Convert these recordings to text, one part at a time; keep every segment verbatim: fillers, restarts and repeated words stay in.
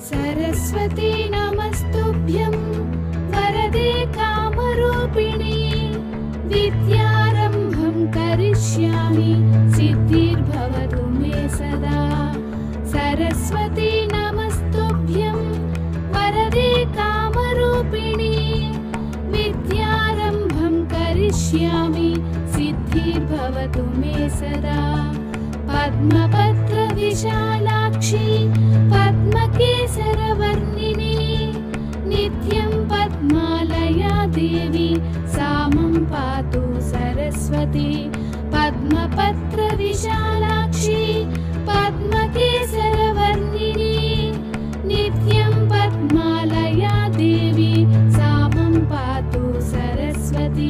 सरस्वती नमस्तुभ्यं वरदे कामरूपिणी विद्यारम्भं करिष्यामि सिद्धिर्भवतु मे सदा। सरस्वती नमस्तुभ्यं वरदे कामरूपिणी विद्यारम्भं करिष्यामि सिद्धिर्भवतु मे सदा। पद्मपत्र विशालाक्षी पद्मकेसरवर्णिनी नित्यं पद्मालया देवी सा मम पातु सरस्वती। पद्मपत्र विशालाक्षी पद्मकेसरवर्णिनी नित्यं पद्मालया देवी सा मम पातु सरस्वती।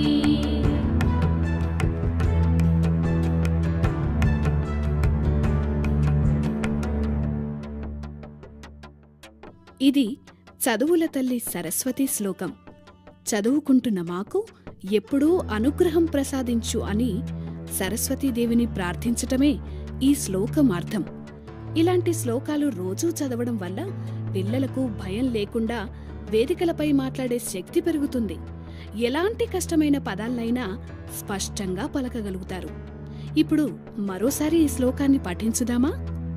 ఇది చదువుల తల్లి సరస్వతి శ్లోకం. చదువుకుంటున్న మాకు ఎప్పుడూ అనుగ్రహం ప్రసాదించు అని సరస్వతీదేవిని ప్రార్థించటమే ఈ శ్లోకం అర్థం. ఇలాంటి శ్లోకాలు రోజూ చదవడం వల్ల పిల్లలకు భయం లేకుండా వేదికలపై మాట్లాడే శక్తి పెరుగుతుంది. ఎలాంటి కష్టమైన పదాలనైనా స్పష్టంగా పలకగలుగుతారు. ఇప్పుడు మరోసారి ఈ శ్లోకాన్ని పఠించుదామా?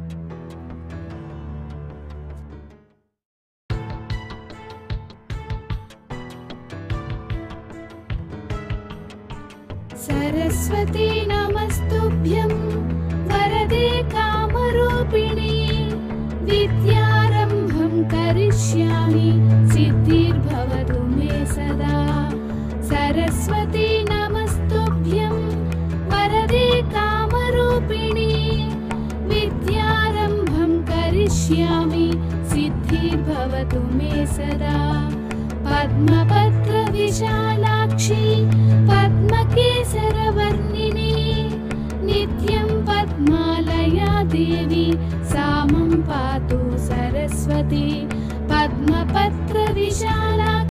सरस्वती नमस्तुभ्यं वरदे कामरूपिणी विद्यारम्भं करिष्यामि सिद्धिर्भवतु मे सदा। सरस्वती नमस्तुभ्यं वरदे कामरूपिणी विद्यारम्भं करिष्यामि सिद्धिर्भवतु मे सदा। पद्मपत्र विशालाक्षी पद्मकेसरवर्णिनी नित्यं पद्मालया देवी सा मम पातु सरस्वती। पद्मपत्र विशाला